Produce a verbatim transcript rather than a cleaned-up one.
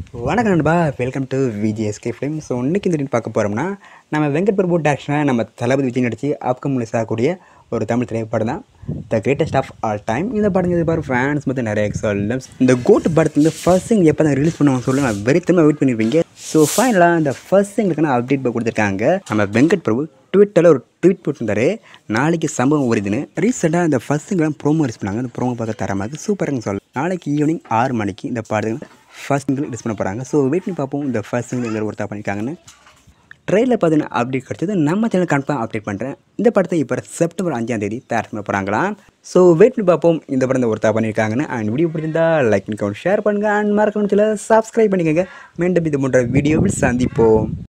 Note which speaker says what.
Speaker 1: வணக்கம் நண்பா, welcome to V J S K film. So இன்றைக்கி இந்த பார்க்க போகிறோம்னா, நம்ம வெங்கட் பிரபு டேரக்ஷனாக நம்ம தளபதி விஜய் நடித்து அப்கம் ரிலீஸ் ஆகக்கூடிய ஒரு தமிழ் திரைப்படம் தான் the greatest of all time. இந்த படம் இது பாரு ஃபேன்ஸ் மொத்தம் நிறைய எக்ஸால்ஸ். இந்த கோட் படத்துலேருந்து ஃபர்ஸ்ட் சிங் எப்போ தான் ரிலீஸ் பண்ணுவாங்க சொல்லி நான் வெறித்தமாக வெயிட் பண்ணியிருப்பீங்க. ஸோ ஃபைனலாக இந்த ஃபர்ஸ்ட் சிங்களுக்கான அப்டேட் போய் கொடுத்துருக்காங்க. நம்ம வெங்கட் பிரபு ட்விட்டரில் ஒரு ட்வீட் போட்டிருந்தாரு, நாளைக்கு சம்பவம் வருதுன்னு. ரீசெண்டாக இந்த ஃபர்ஸ்ட் சிங்கெலாம் ப்ரோமோ ரிலீஸ் பண்ணாங்க. அந்த ப்ரோமோ பார்க்க தரமாக சூப்பராக சொல்லலாம். நாளைக்கு ஈவினிங் ஆறு மணிக்கு இந்த படத்துக்கு ஃபர்ஸ்ட் சிங்கிள் ரிலீஸ் பண்ண போகிறாங்க. ஸோ வெயிட் பண்ணி பார்ப்போம் இந்த ஃபர்ஸ்ட் சிங்கிள் எல்லோரும் ஒருத்தா பண்ணியிருக்காங்கன்னு. ட்ரெயிலில் பார்த்தீங்கன்னா அப்டேட் கிடச்சது. நம்ம சேனல் கன்ஃபார்ம் அப்டேட் பண்ணுறேன். இந்த படத்தை இப்போ செப்டம்பர் அஞ்சாம் தேதி தயார் பண்ண போகிறாங்களாம். ஸோ வெயிட் பண்ணி பார்ப்போம் இந்த படத்தை ஒருத்தா பண்ணியிருக்காங்கன்னு. அண்ட் வீடியோ பிடிச்சிருந்தா லைக் பண்ணி ஷேர் பண்ணுங்கள். அண்ட் மறக்கணும் சில சப்ஸ்கிரைப் பண்ணிக்கோங்க. மீண்டும் இது போன்ற வீடியோவில் சந்திப்போம்.